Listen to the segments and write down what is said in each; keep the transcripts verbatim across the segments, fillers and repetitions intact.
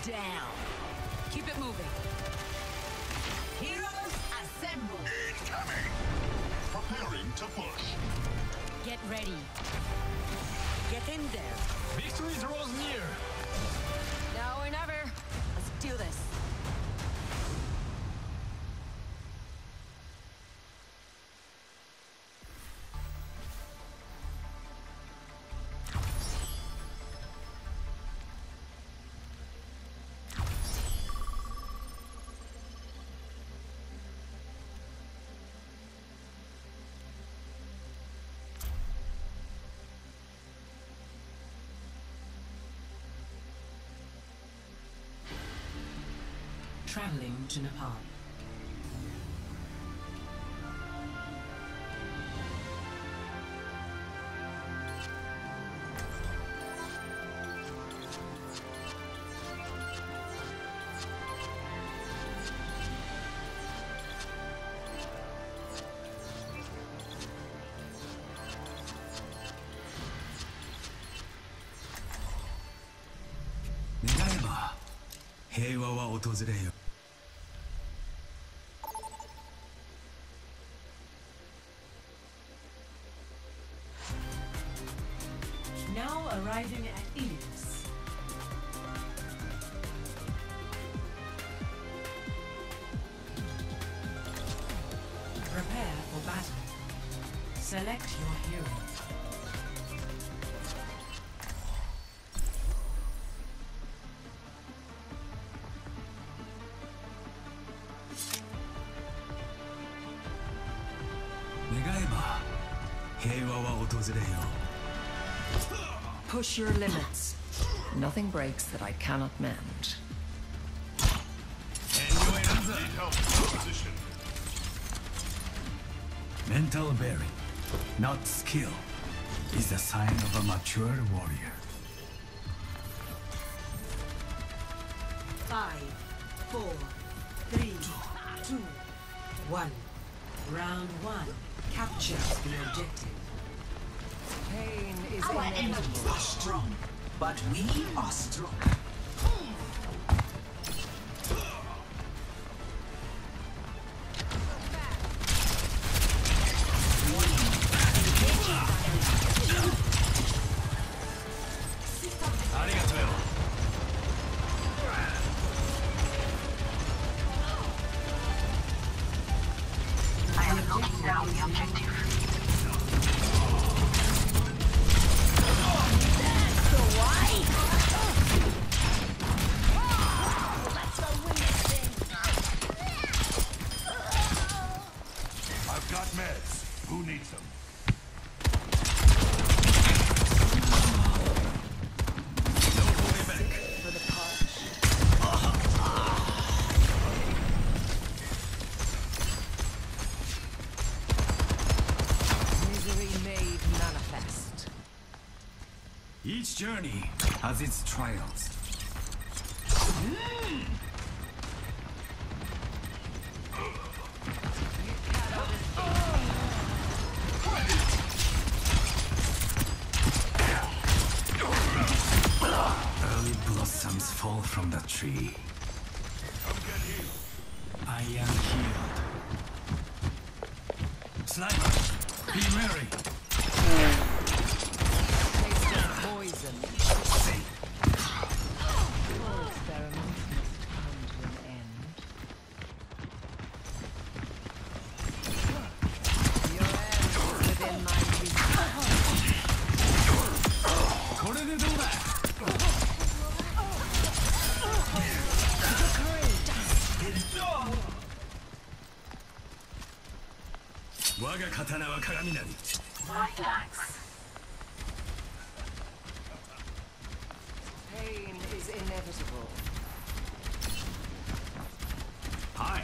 down. Keep it moving. Heroes assemble. Incoming! Preparing to push. Get ready. Get in there. Victory draws near. Now or never. Let's do this. Traveling to Nepal. Negaeba, 平和は訪れよ。 Now arriving at Ilios. Prepare for battle. Select your hero. Negaeba, 平和は訪れよ。 Push your limits. Nothing breaks that I cannot mend. Need help in position. Mental bearing, not skill, is the sign of a mature warrior. Five, four, three, two, one. Round one. Capture the objective. Pain is Our enemies inevitable. are strong, but we are strong. I am locking down the objective. I've got meds. Who needs them? Misery made manifest. Each journey has its trials. Early blossoms fall from the tree. Come get healed. I am healed. Sniper, be wary. Taste of poison. All experiments must come to an end. Your end is within my reach. これでどうだ。我が刀は鏡なり。 My thanks. Pain is inevitable. Hi.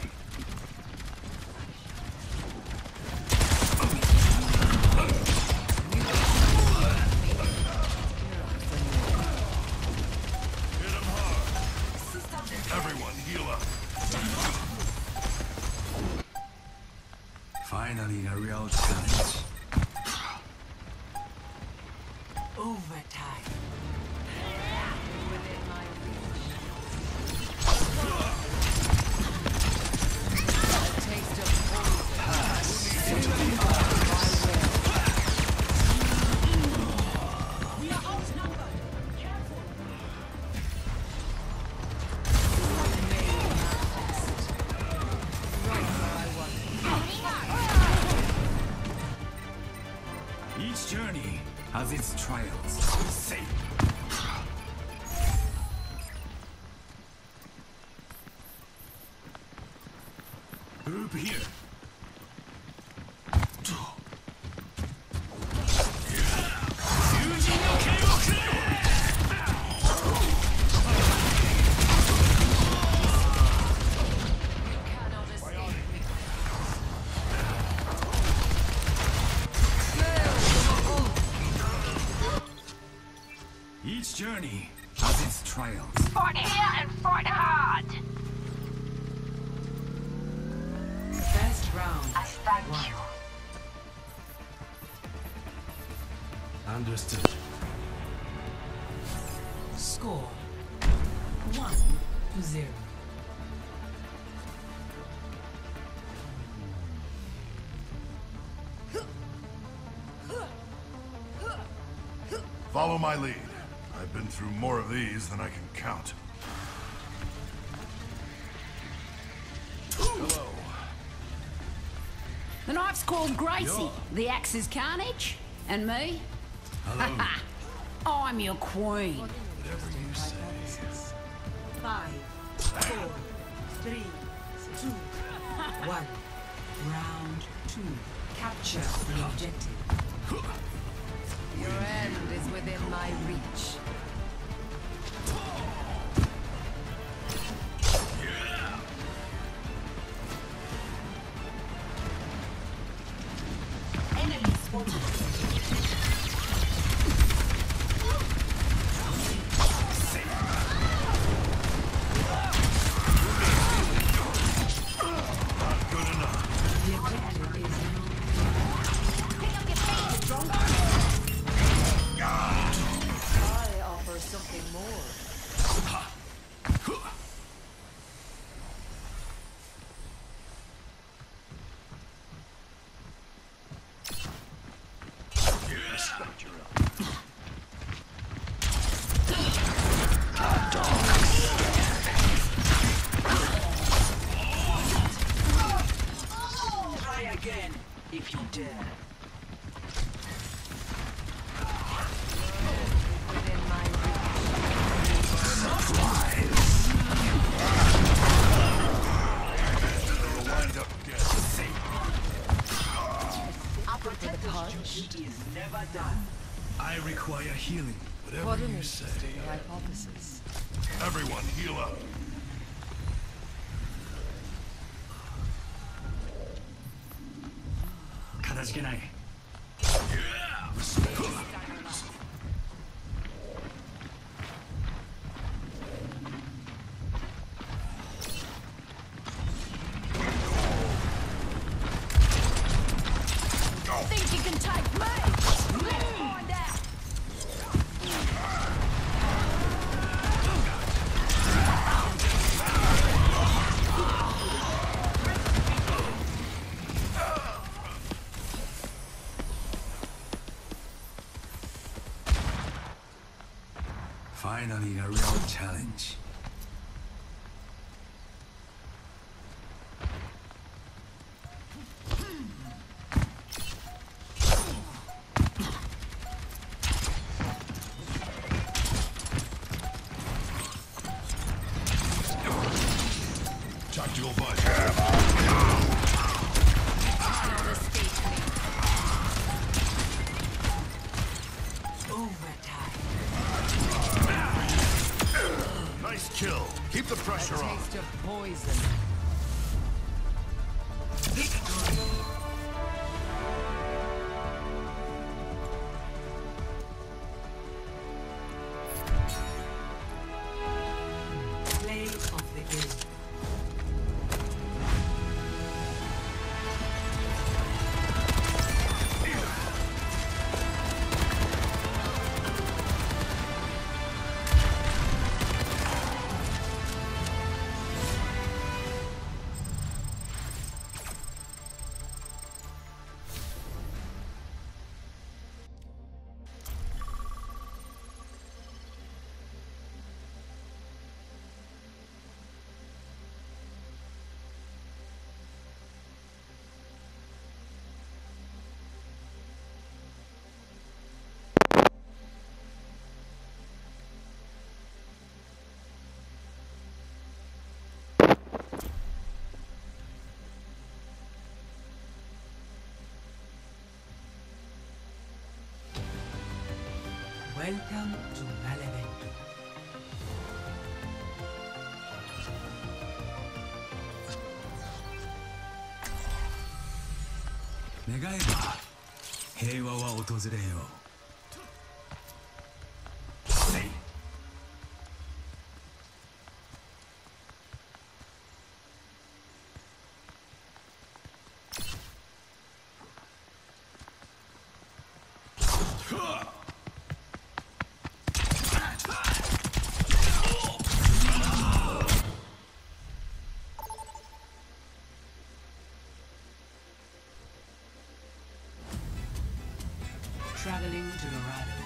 Hit him hard. Everyone heal up. Finally, a real challenge. Overtime. Within my reach. its trials. Safe. Group here. Each journey has its trials. Fought here and fought hard. First round. I thank One. you. Understood. Score one to zero. Follow my lead. I've been through more of these than I can count. Hello. The knife's called Gracie. The axe is Carnage. And me? Hello. I'm your queen. Whatever you say. Five, four, three, two, one. Round two. Capture the objective. Your end is within my reach. Enemy spotted. Not good enough. The objective is I offer something more. Respect your own. try again if you dare. Within my reach. It'll wind up again. Duty is never done. I require healing. Whatever What an you say. interesting hypothesis. Everyone, heal up. Think you can take me? Let's find out. Finally, a real challenge. Tactical buzz. Cannot escape me. Overtime. Nice kill. Keep the pressure A on. taste of poison. Victory. Play of the game. Welcome to Malevento. 願えば平和は訪れよう。 Traveling to Dorado.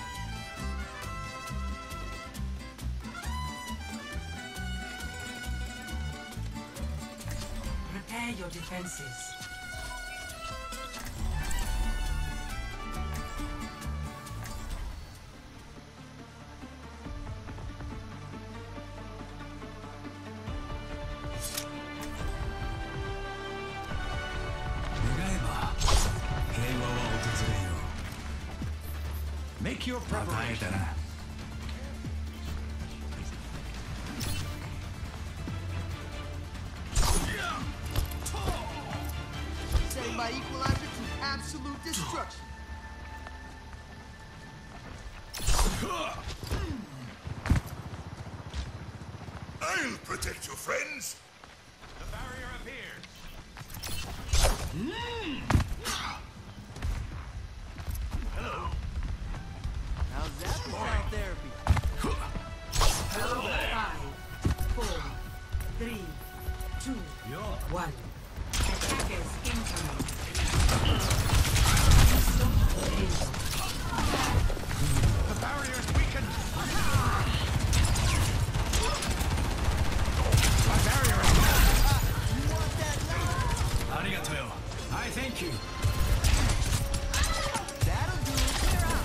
Prepare your defenses. Make your また会え preparation. たな。 Setting my equalizer to absolute destruction. I'll protect you, friends. The barrier appears. Hello. How's that for sound therapy? Five, four, three, two, one. Attackers incoming. The barrier is weakened. My barrier is gone. ありがとうよ。I thank you. That'll do it. Clear out.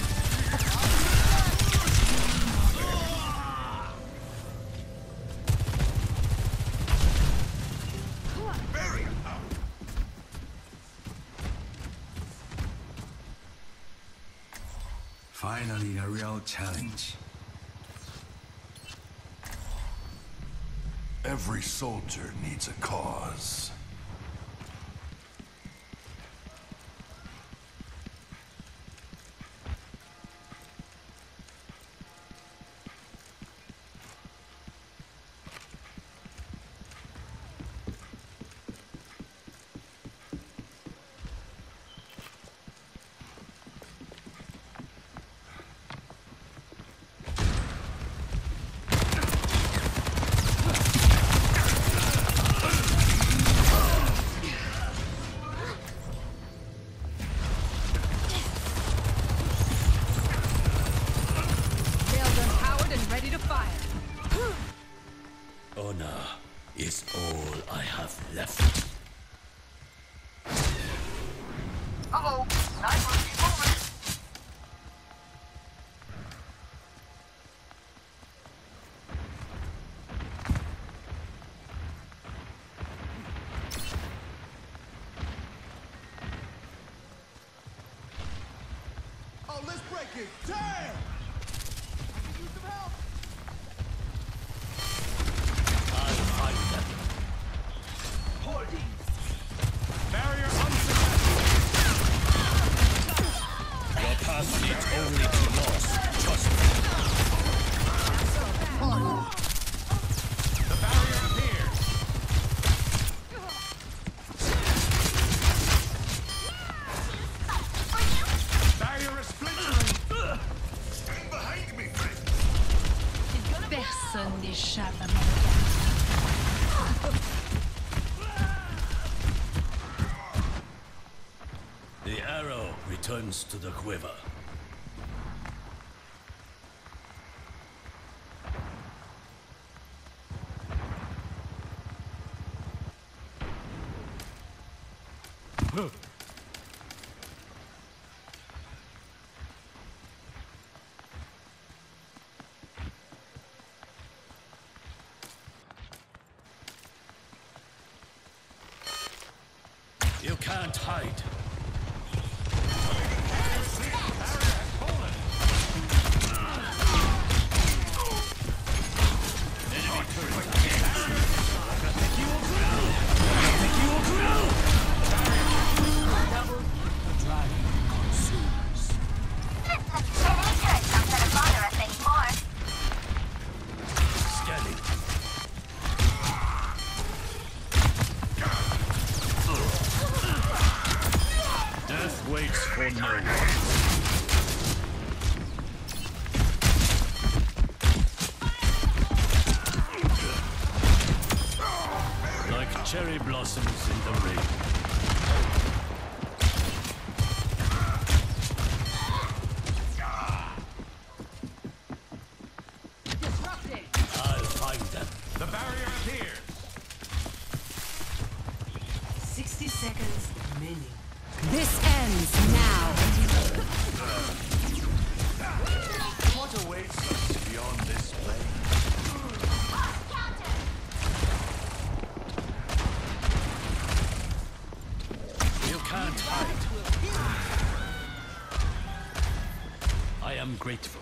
Barrier up. Finally, a real challenge. Every soldier needs a cause. Honor is all I have left. Uh-oh, sniper, keep moving. Oh, let's break it. Damn! Need some help? I'll find them. Barrier unsuccessful. Your path leads only to loss. Trust me. The barrier appears. Barrier is splintering. Stand behind me, friend. Personne n'échappe à The arrow returns to the quiver. You can't hide. Barrier has fallen. blossoms in the rain. Disrupting. I'll find them. The barrier appears. sixty seconds remaining. This ends now. What awaits us beyond this plane? You can't hide. I am grateful.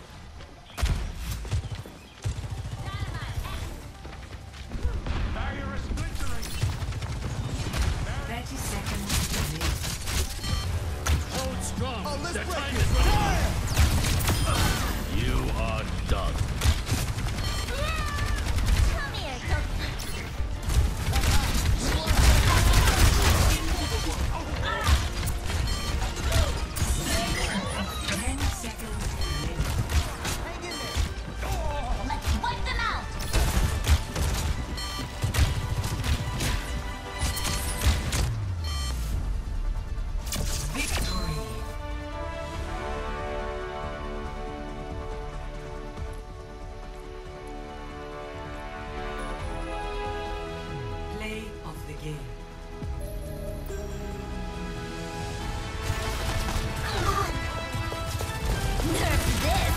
Barrier is splintering. thirty seconds remaining. Hold strong. Oh, let's the break time it. is running. Damn! You are done. Come here, Coco. ten seconds remaining. Hang in there. Let's wipe them out. Victory. Play of the game. Nerf this.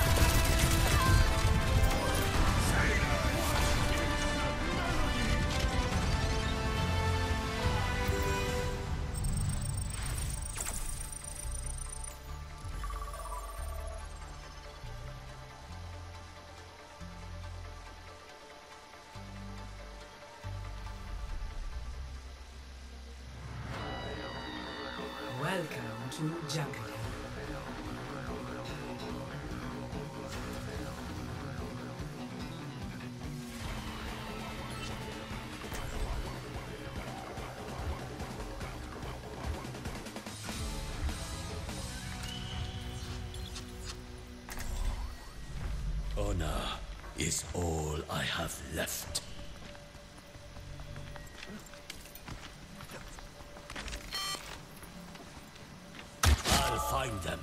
Welcome to Jungle. Honor is all I have left. I'll find them.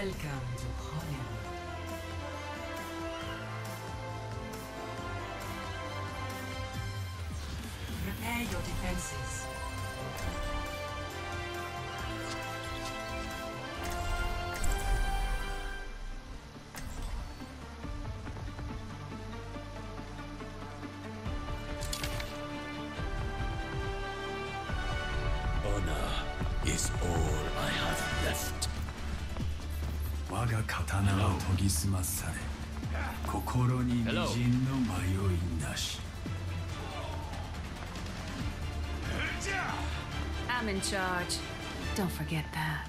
Welcome to Hollywood. Prepare your defenses. Honor is all I have left. 我が刀は研ぎ澄まされ、心に微塵の迷いなし。 I'm in charge. Don't forget that.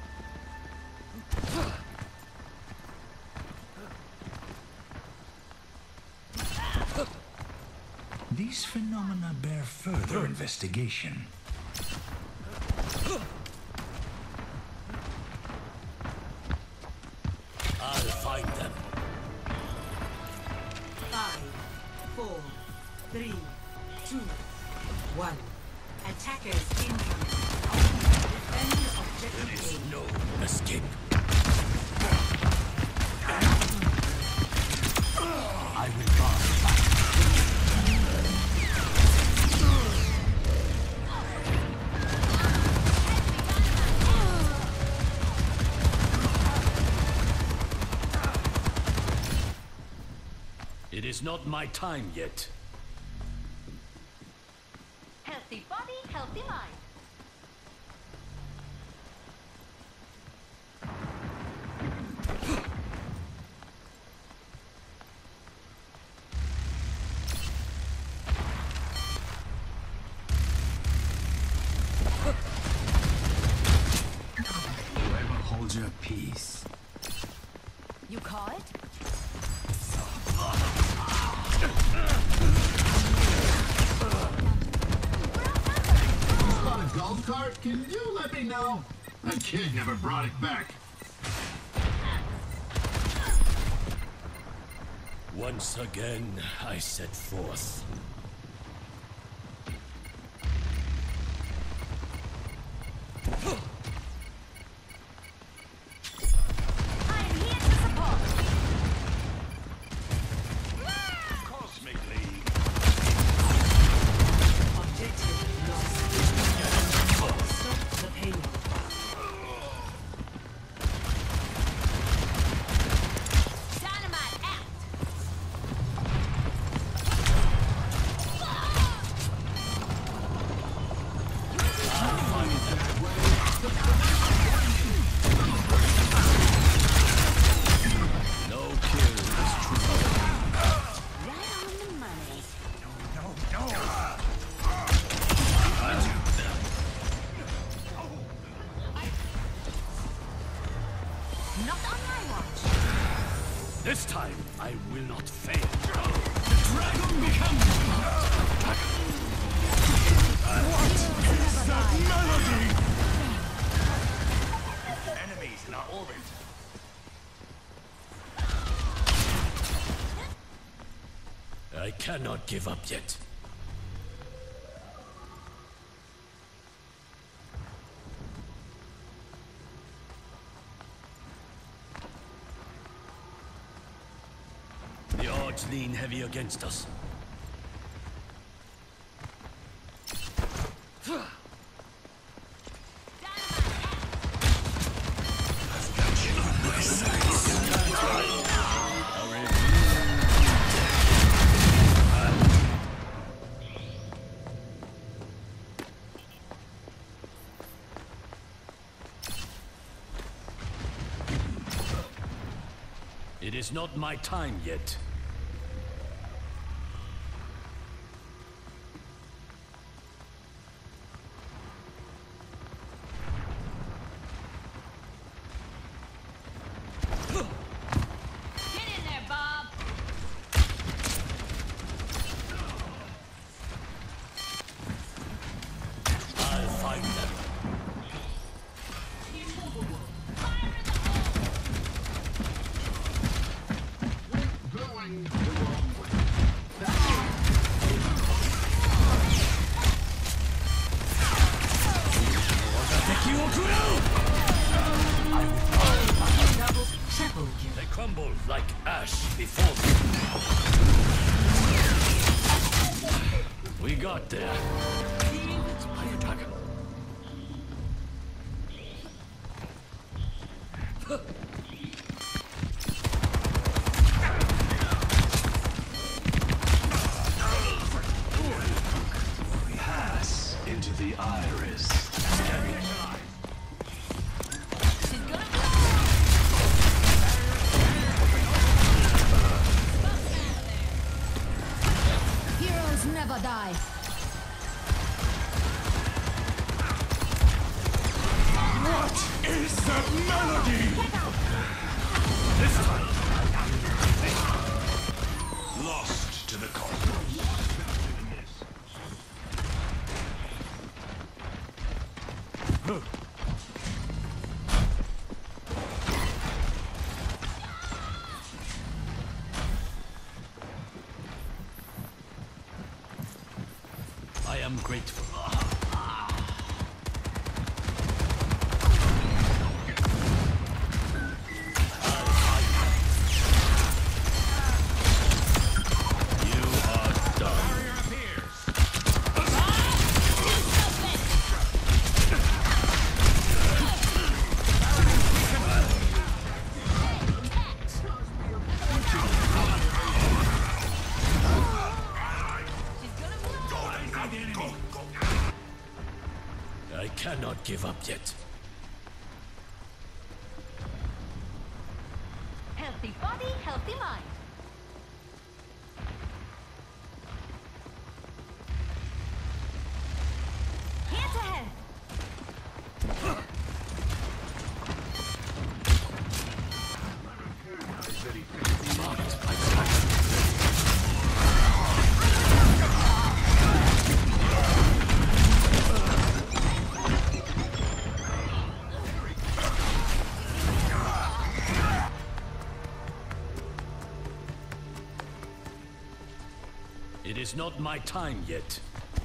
These phenomena bear further investigation. I'll find them. Five, four, three, two, one. Attackers incoming. Defend objective There is A. no escape. I will guard back. It is not my time yet. Healthy body, healthy mind. Whoever holds your peace. You call it? Got a golf cart? Can you let me know? That kid never brought it back. Once again, I set forth. I'm here to support. Cosmic League. Objective lost. Stop the payload. Dynamite out. No kill is true. Right on the money. Not on my watch. This time, I will not fail. Enemies in our orbit. I cannot give up yet. The odds lean heavy against us. It is not my time yet. Get in there, Bob. I'll find them. Going start there. Spider Dragon. Pass into the iris. Heroes never die. What is that melody? This time. Lost to the cosmos. I am grateful. You are done. I cannot give up yet. Healthy body, healthy mind. Hands ahead. It is not my time yet.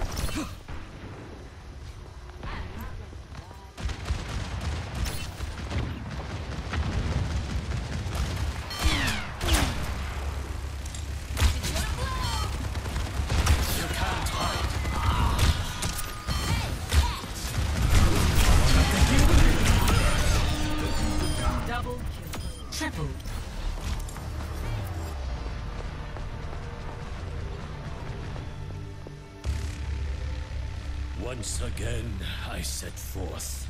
You can't hide. Double kill. Triple. Once again, I set forth.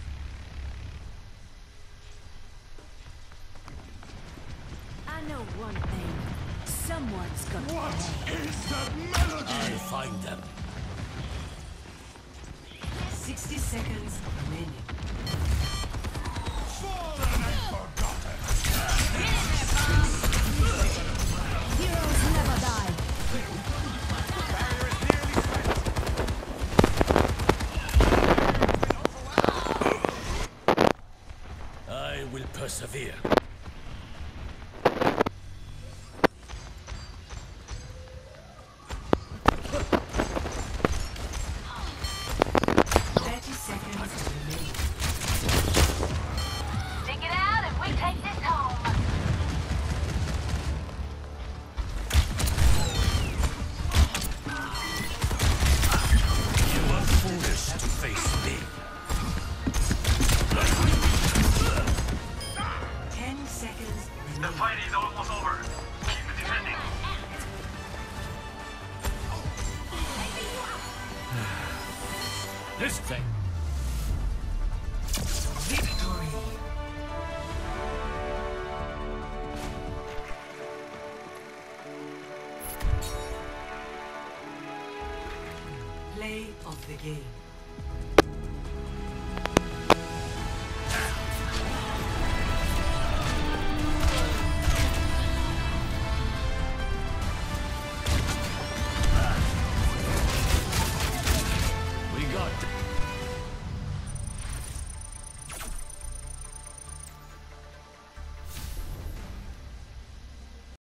I know one thing. Someone's gonna What pay. is that melody? I'll find them. sixty seconds remaining. Fallen and forgotten. Heroes never die. I will persevere. thirty seconds remaining. Stick it out and we take this home. You are foolish to face me. ten seconds The remaining. fight is almost over. Keep defending. This thing. Victory. Play of the game.